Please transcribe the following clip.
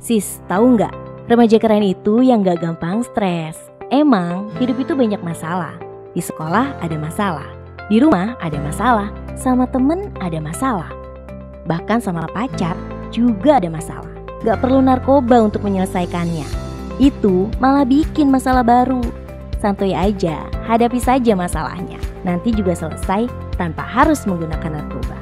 Sis, tahu nggak? Remaja keren itu yang gak gampang stres. Emang hidup itu banyak masalah. Di sekolah ada masalah, di rumah ada masalah, sama temen ada masalah. Bahkan sama pacar juga ada masalah. Gak perlu narkoba untuk menyelesaikannya. Itu malah bikin masalah baru. Santuy aja, hadapi saja masalahnya. Nanti juga selesai tanpa harus menggunakan narkoba.